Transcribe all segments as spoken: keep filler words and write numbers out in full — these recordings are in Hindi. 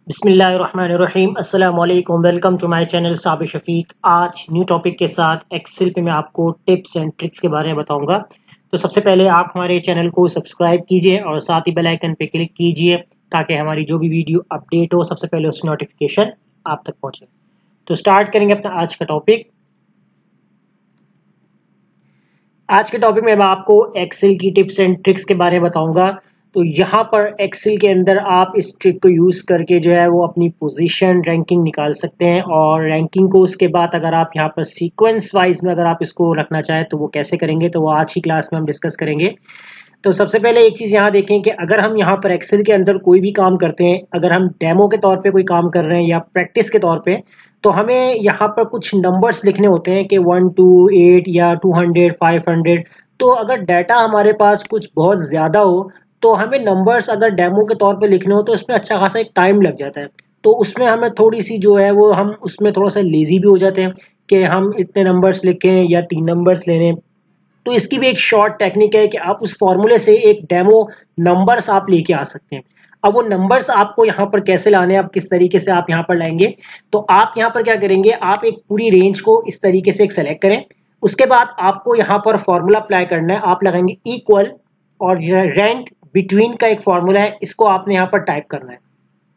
बिस्मिल्लाहिर्रहमानिर्रहीम अस्सलाम वालेकुम। Welcome to my channel Sabir Shafiq. आज न्यू टॉपिक के साथ एक्सेल पे मैं आपको टिप्स एंड ट्रिक्स के बारे में बताऊंगा। तो सबसे पहले आप हमारे चैनल को सब्सक्राइब कीजिए और साथ ही बेल आइकन पे क्लिक कीजिए ताकि हमारी जो भी वीडियो अपडेट हो सबसे पहले उसकी नोटिफिकेशन आप तक पहुंचे। तो स्टार्ट करेंगे अपना आज का टॉपिक। आज के टॉपिक में मैं आपको एक्सेल की टिप्स एंड ट्रिक्स के बारे में बताऊंगा। तो यहाँ पर एक्सेल के अंदर आप इस ट्रिक को यूज़ करके जो है वो अपनी पोजीशन रैंकिंग निकाल सकते हैं, और रैंकिंग को उसके बाद अगर आप यहाँ पर सीक्वेंस वाइज में अगर आप इसको रखना चाहें तो वो कैसे करेंगे, तो वो आज की क्लास में हम डिस्कस करेंगे। तो सबसे पहले एक चीज़ यहाँ देखें कि अगर हम यहाँ पर एक्सेल के अंदर कोई भी काम करते हैं, अगर हम डेमो के तौर पे कोई काम कर रहे हैं या प्रैक्टिस के तौर पे, तो हमें यहाँ पर कुछ नंबर्स लिखने होते हैं कि वन टू एट या टू हंड्रेड फाइव हंड्रेड। तो अगर डाटा हमारे पास कुछ बहुत ज़्यादा हो तो हमें नंबर्स अगर डेमो के तौर पे लिखने हो तो उसमें अच्छा खासा एक टाइम लग जाता है। तो उसमें हमें थोड़ी सी जो है वो हम उसमें थोड़ा सा लेजी भी हो जाते हैं कि हम इतने नंबर्स लिखें या तीन नंबर्स ले लें। तो इसकी भी एक शॉर्ट टेक्निक है कि आप उस फॉर्मूले से एक डेमो नंबर्स आप लेके आ सकते हैं। अब वो नंबर्स आपको यहाँ पर कैसे लाने हैं, आप किस तरीके से आप यहाँ पर लाएंगे, तो आप यहाँ पर क्या करेंगे, आप एक पूरी रेंज को इस तरीके से एक सेलेक्ट करें। उसके बाद आपको यहाँ पर फॉर्मूला अप्लाई करना है। आप लगाएंगे इक्वल और रेंट बिटवीन का एक फॉर्मूला है, इसको आपने यहाँ पर टाइप करना है।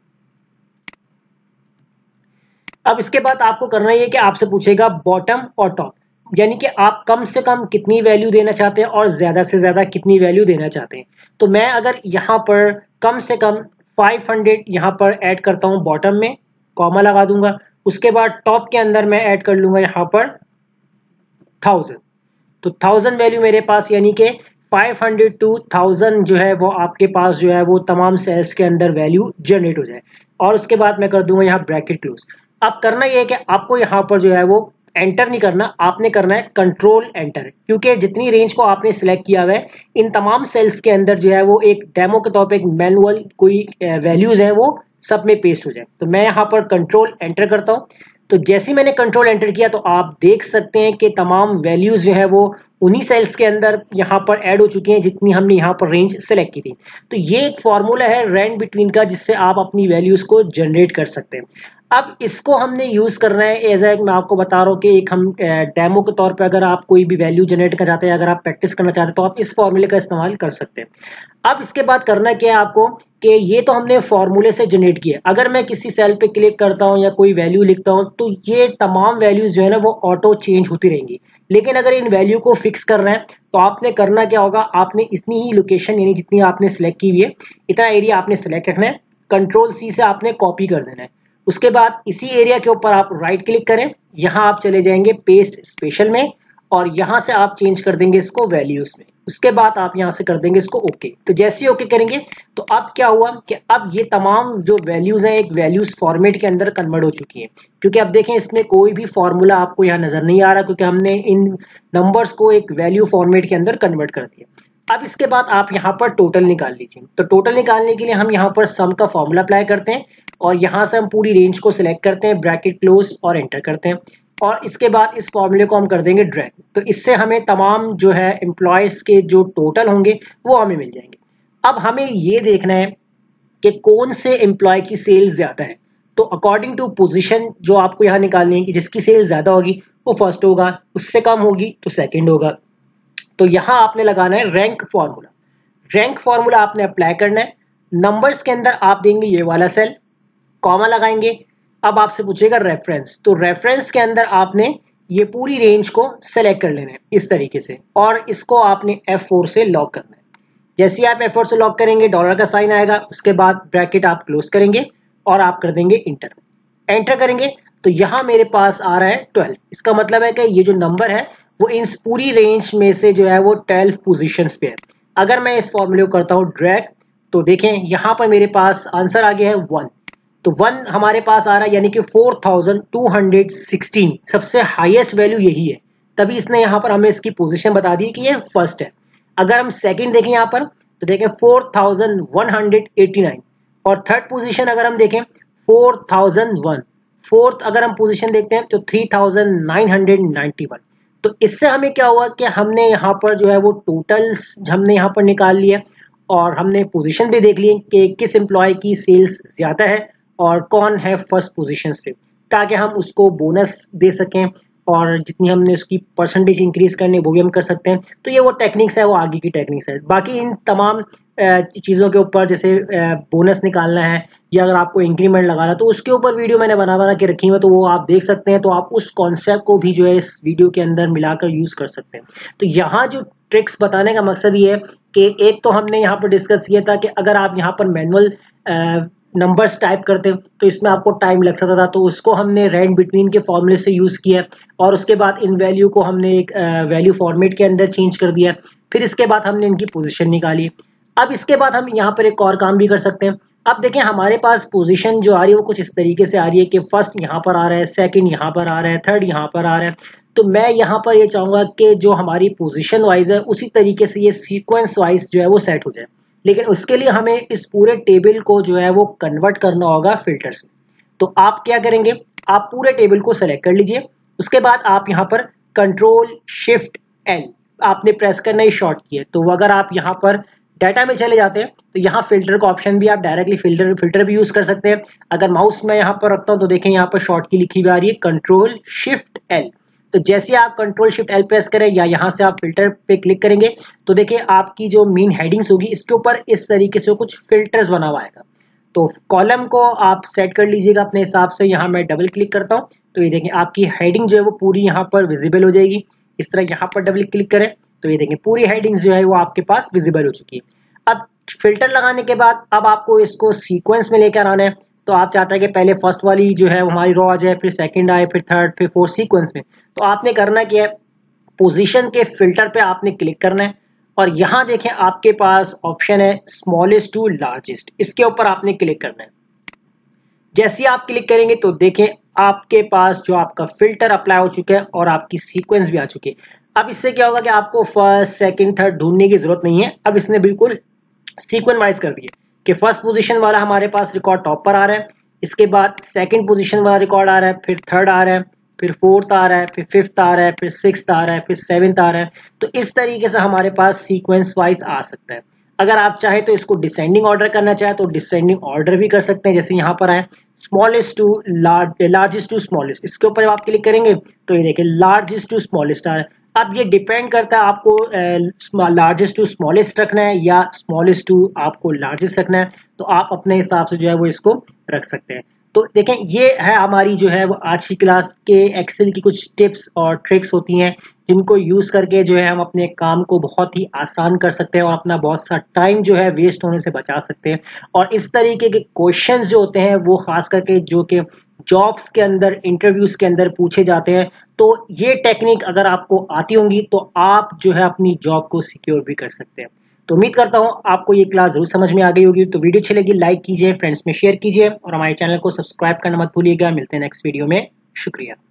अब इसके बाद आपको करना ये कि आपसे पूछेगा बॉटम और टॉप, यानी कि आप कम से कम कितनी वैल्यू देना चाहते हैं और ज्यादा से ज्यादा कितनी वैल्यू देना चाहते हैं। तो मैं अगर यहाँ पर कम से कम फाइव हंड्रेड यहाँ पर ऐड करता हूँ बॉटम में, कॉमा लगा दूंगा। उसके बाद टॉप के अंदर मैं ऐड कर लूंगा यहाँ पर थाउजेंड। तो थाउजेंड वैल्यू मेरे पास, यानी कि फाइव हंड्रेड टू थाउजेंड जो है वो आपके पास जो है वो तमाम सेल्स के अंदर वैल्यू जनरेट हो जाए। और उसके बाद मैं कर दूंगा यहाँ ब्रैकेट क्लोज। अब करना ये है कि आपको यहाँ पर जो है वो एंटर नहीं करना, आपने करना है कंट्रोल एंटर, क्योंकि जितनी रेंज को आपने सिलेक्ट किया हुआ है इन तमाम सेल्स के अंदर जो है वो एक डेमो के तौर पे एक मैनुअल कोई वैल्यूज है वो सब में पेस्ट हो जाए। तो मैं यहाँ पर कंट्रोल एंटर करता हूँ। तो जैसे ही मैंने कंट्रोल एंटर किया तो आप देख सकते हैं कि तमाम वैल्यूज जो है वो उन्हीं सेल्स के अंदर यहाँ पर ऐड हो चुकी हैं जितनी हमने यहाँ पर रेंज सेलेक्ट की थी। तो ये एक फॉर्मूला है रेंज बिटवीन का, जिससे आप अपनी वैल्यूज को जनरेट कर सकते हैं। अब इसको हमने यूज करना है एज ए, मैं आपको बता रहा हूँ कि एक हम डेमो के तौर पे अगर आप कोई भी वैल्यू जनरेट करना चाहते हैं, अगर आप प्रैक्टिस करना चाहते हैं तो आप इस फॉर्मूले का इस्तेमाल कर सकते हैं। अब इसके बाद करना क्या है आपको कि ये तो हमने फॉर्मूले से जनरेट किया। अगर मैं किसी सेल पे क्लिक करता हूँ या कोई वैल्यू लिखता हूँ तो ये तमाम वैल्यूज जो है ना वो ऑटो चेंज होती रहेंगी। लेकिन अगर इन वैल्यू को फिक्स करना है तो आपने करना क्या होगा, आपने इतनी ही लोकेशन यानी जितनी आपने सेलेक्ट की हुई है इतना एरिया आपने सेलेक्ट रखना है। कंट्रोल सी से आपने कॉपी कर देना है। उसके बाद इसी एरिया के ऊपर आप राइट क्लिक करें, यहाँ आप चले जाएंगे पेस्ट स्पेशल में और यहाँ से आप चेंज कर देंगे इसको वैल्यूज में। उसके बाद आप यहाँ से कर देंगे इसको ओके। तो जैसे ही ओके करेंगे तो अब क्या हुआ कि अब ये तमाम जो वैल्यूज हैं एक वैल्यूज फॉर्मेट के अंदर कन्वर्ट हो चुकी हैं। क्योंकि अब देखें इसमें कोई भी फॉर्मूला आपको यहाँ नजर नहीं आ रहा, क्योंकि हमने इन नंबर्स को एक वैल्यू फॉर्मेट के अंदर कन्वर्ट कर दिया। अब इसके बाद आप यहाँ पर टोटल निकाल लीजिए। तो टोटल निकालने के लिए हम यहाँ पर सम का फॉर्मूला अप्लाई करते हैं और यहाँ से हम पूरी रेंज को सिलेक्ट करते हैं, ब्रैकेट क्लोज और एंटर करते हैं। और इसके बाद इस फॉर्मूले को हम कर देंगे ड्रैग। तो इससे हमें तमाम जो है एम्प्लॉयज के जो टोटल होंगे वो हमें मिल जाएंगे। अब हमें ये देखना है कि कौन से एम्प्लॉय की सेल ज्यादा है। तो अकॉर्डिंग टू पोजीशन जो आपको यहाँ निकालनी है कि जिसकी सेल ज्यादा होगी वो फर्स्ट होगा, उससे कम होगी तो सेकेंड होगा। तो यहाँ आपने लगाना है रैंक फॉर्मूला। रैंक फॉर्मूला आपने अप्लाई करना है। नंबर्स के अंदर आप देंगे ये वाला सेल, कॉमा लगाएंगे। अब आपसे पूछेगा रेफरेंस, तो रेफरेंस के अंदर आपने ये पूरी रेंज को सेलेक्ट कर लेना है इस तरीके से, और इसको आपने एफ फोर से लॉक करना है। जैसे ही आप एफ फोर से लॉक करेंगे डॉलर का साइन आएगा, उसके बाद ब्रैकेट आप क्लोज करेंगे और आप कर देंगे इंटर। एंटर करेंगे तो यहाँ मेरे पास आ रहा है ट्वेल्व। इसका मतलब है कि ये जो नंबर है वो इन पूरी रेंज में से जो है वो ट्वेल्व पोजिशन पे है। अगर मैं इस फॉर्मूले को करता हूँ ड्रैग तो देखें यहाँ पर मेरे पास आंसर आ गया है वन। तो वन हमारे पास आ रहा है, यानी कि four thousand two hundred sixteen सबसे हाईएस्ट वैल्यू यही है। तभी इसने यहाँ पर हमें इसकी पोजीशन बता दी कि ये फर्स्ट है। अगर हम सेकंड देखें यहाँ पर तो देखें four thousand one hundred eighty nine, और थर्ड पोजीशन अगर हम देखें फोर थाउजेंड वन। फोर्थ अगर हम पोजीशन देखते हैं तो three thousand nine hundred ninety one. तो इससे हमें क्या हुआ कि हमने यहाँ पर जो है वो टोटल्स हमने यहाँ पर निकाल लिया और हमने पोजीशन भी देख ली कि किस एम्प्लॉय की सेल्स ज्यादा है और कौन है फर्स्ट पोजीशन पे, ताकि हम उसको बोनस दे सकें और जितनी हमने उसकी परसेंटेज इंक्रीज करनी वो भी हम कर सकते हैं। तो ये वो टेक्निक्स है, वो आगे की टेक्निक्स है। बाकी इन तमाम चीज़ों के ऊपर जैसे बोनस निकालना है या अगर आपको इंक्रीमेंट लगाना तो उसके ऊपर वीडियो मैंने बना बना के रखी हुई है, तो वो आप देख सकते हैं। तो आप उस कॉन्सेप्ट को भी जो है इस वीडियो के अंदर मिलाकर यूज़ कर सकते हैं। तो यहाँ जो ट्रिक्स बताने का मकसद ये है कि एक तो हमने यहाँ पर डिस्कस किया था कि अगर आप यहाँ पर मैनुअल नंबर्स टाइप करते तो इसमें आपको टाइम लग सकता था, तो उसको हमने रैंड बिटवीन के फॉर्मूले से यूज़ किया और उसके बाद इन वैल्यू को हमने एक वैल्यू फॉर्मेट के अंदर चेंज कर दिया। फिर इसके बाद हमने इनकी पोजीशन निकाली। अब इसके बाद हम यहाँ पर एक और काम भी कर सकते हैं। अब देखें हमारे पास पोजीशन जो आ रही है वो कुछ इस तरीके से आ रही है कि फर्स्ट यहाँ पर आ रहा है, सेकंड यहाँ पर आ रहा है, थर्ड यहाँ पर आ रहा है। तो मैं यहाँ पर ये चाहूँगा कि जो हमारी पोजीशन वाइज है उसी तरीके से ये सीक्वेंस वाइज जो है वो सेट हो जाए, लेकिन उसके लिए हमें इस पूरे टेबल को जो है वो कन्वर्ट करना होगा फिल्टर्स में। तो आप क्या करेंगे, आप पूरे टेबल को सेलेक्ट कर लीजिए। उसके बाद आप यहाँ पर कंट्रोल शिफ्ट एल आपने प्रेस करना ही शॉर्ट किया। तो अगर आप यहाँ पर डाटा में चले जाते हैं तो यहाँ फिल्टर का ऑप्शन भी आप डायरेक्टली फिल्टर फिल्टर भी यूज कर सकते हैं। अगर माउस में यहाँ पर रखता हूँ तो देखें यहाँ पर शॉर्ट की लिखी हुई आ रही है कंट्रोल शिफ्ट एल। तो जैसे आप कंट्रोल शिफ्ट एल प्रेस करें या यहाँ से आप फिल्टर पे क्लिक करेंगे तो देखिए आपकी जो मेन हेडिंग्स होगी इसके ऊपर इस तरीके से कुछ फिल्टर्स बना हुआ आएगा। तो कॉलम को आप सेट कर लीजिएगा अपने हिसाब से। यहाँ मैं डबल क्लिक करता हूँ तो ये देखें आपकी हेडिंग जो है वो पूरी यहाँ पर विजिबल हो जाएगी। इस तरह यहाँ पर डबल क्लिक करें तो ये देखें पूरी हेडिंग्स जो है वो आपके पास विजिबल हो चुकी है। अब फिल्टर लगाने के बाद अब आपको इसको सीक्वेंस में लेकर आना है। तो आप चाहते हैं कि पहले फर्स्ट वाली जो है हमारी रो आ जाए, फिर सेकंड आए, फिर थर्ड, फिर फोर्थ सीक्वेंस में। तो आपने करना क्या है, पोजीशन के फिल्टर पे आपने क्लिक करना है और यहाँ देखें आपके पास ऑप्शन है स्मॉलेस्ट टू लार्जेस्ट, इसके ऊपर आपने क्लिक करना है। जैसे आप क्लिक करेंगे तो देखें आपके पास जो आपका फिल्टर अप्लाई हो चुका है और आपकी सीक्वेंस भी आ चुकी है। अब इससे क्या होगा कि आपको फर्स्ट सेकंड थर्ड ढूंढने की जरूरत नहीं है। अब इसने बिल्कुल सीक्वेंस वाइज कर दिया कि फर्स्ट पोजीशन वाला हमारे पास रिकॉर्ड टॉप पर आ रहा है, इसके बाद सेकंड पोजीशन वाला रिकॉर्ड आ रहा है, फिर थर्ड आ रहा है, फिर फोर्थ आ रहा है, फिर फिफ्थ आ रहा है, फिर सिक्स्थ आ रहा है, फिर सेवेंथ आ रहा है। तो इस तरीके से हमारे पास सीक्वेंस वाइज आ सकता है। अगर आप चाहें तो इसको डिसेंडिंग ऑर्डर करना चाहे तो डिसेंडिंग ऑर्डर भी कर सकते हैं। जैसे यहाँ पर आए smallest to largest to smallest, इसके ऊपर जब आप क्लिक करेंगे तो ये देखिए लार्जेस्ट टू स्मॉलेस्ट आ रहा है। अब ये डिपेंड करता है आपको लार्जेस्ट टू स्मॉलेस्ट रखना है या स्मॉलेस्ट टू आपको लार्जेस्ट रखना है। तो आप अपने हिसाब से जो है वो इसको रख सकते हैं। तो देखें ये है हमारी जो है वो आज की क्लास के एक्सेल की कुछ टिप्स और ट्रिक्स होती हैं जिनको यूज़ करके जो है हम अपने काम को बहुत ही आसान कर सकते हैं और अपना बहुत सा टाइम जो है वेस्ट होने से बचा सकते हैं। और इस तरीके के क्वेश्चंस जो होते हैं वो खास करके जो कि जॉब्स के अंदर इंटरव्यूज के अंदर पूछे जाते हैं, तो ये टेक्निक अगर आपको आती होंगी तो आप जो है अपनी जॉब को सिक्योर भी कर सकते हैं। तो उम्मीद करता हूँ आपको ये क्लास जरूर समझ में आ गई होगी। तो वीडियो अच्छी लगी लाइक कीजिए, फ्रेंड्स में शेयर कीजिए और हमारे चैनल को सब्सक्राइब करना मत भूलिएगा। मिलते हैं नेक्स्ट वीडियो में। शुक्रिया।